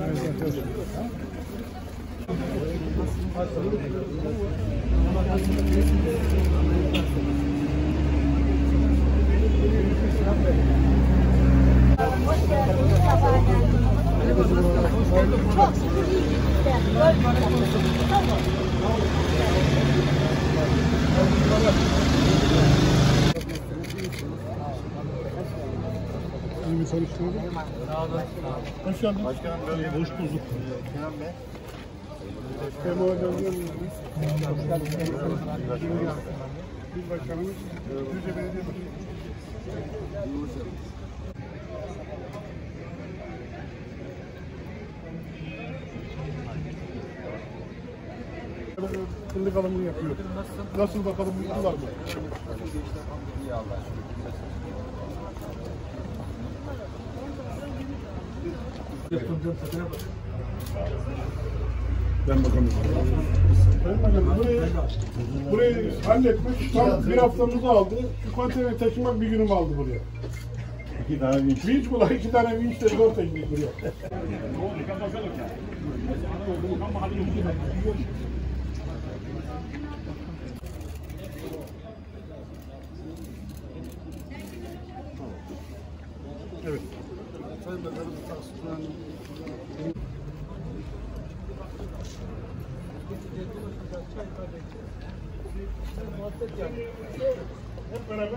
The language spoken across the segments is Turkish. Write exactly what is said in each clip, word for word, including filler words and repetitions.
Çok iyi. İyi mi çalıştırdın? Sağ olun. Hoş geldin. Başkanım böyle hoş bulduk. Kenan Bey. Kemal Hocam diyorum. Bir başkanımız Düzce Belediye Başkanı. Fındık alımını yapıyor. Nasıl bakalım, mutlular mı? İyi Allah'a şükür. Ben bakamıyorum. Ben bakamıyorum. Burayı, burayı halletmiş. Tam bir haftamızı aldı. Şu konteyner taşımak bir günümü aldı buraya. İki tane vinç. Vinç bu da iki tane vinçle zor taşıdık buraya. Evet. Sayın Bakanım, hep beraber.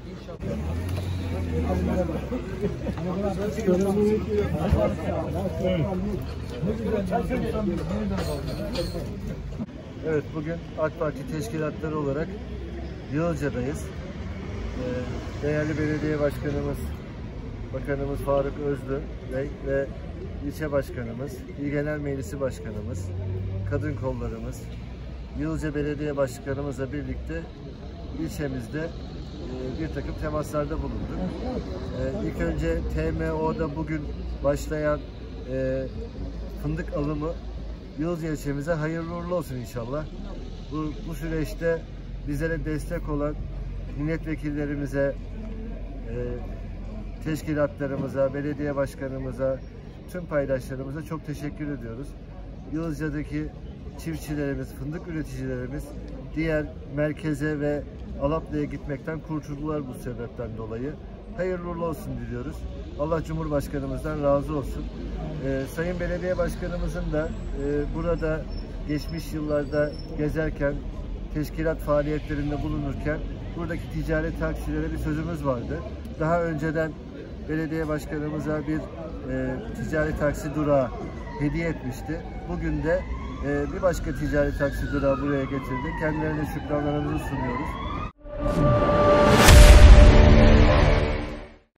Evet, bugün AK Parti teşkilatları olarak Yılca'dayız. Ee, değerli belediye başkanımız, Bakanımız Faruk Özlü Bey ve ilçe başkanımız, İl Genel Meclisi başkanımız, kadın kollarımız, Yılca Belediye Başkanımızla birlikte ilçemizde e, bir takım temaslarda bulunduk. E, ilk önce T M O'da bugün başlayan e, fındık alımı Yılca ilçemize hayırlı uğurlu olsun inşallah. Bu, bu süreçte bizlere destek olan milletvekillerimize, e, teşkilatlarımıza, belediye başkanımıza, tüm paydaşlarımıza çok teşekkür ediyoruz. Yılca'daki çiftçilerimiz, fındık üreticilerimiz diğer merkeze ve Alaplı'ya gitmekten kurtuldular bu sebepten dolayı. Hayırlı uğurlu olsun diliyoruz. Allah Cumhurbaşkanımızdan razı olsun. Ee, Sayın Belediye Başkanımızın da e, burada geçmiş yıllarda gezerken, teşkilat faaliyetlerinde bulunurken buradaki ticari taksilere bir sözümüz vardı. Daha önceden belediye başkanımıza bir e, ticari taksi durağı hediye etmişti. Bugün de e, bir başka ticari taksi durağı buraya getirdi. Kendilerine şükranlarımızı sunuyoruz.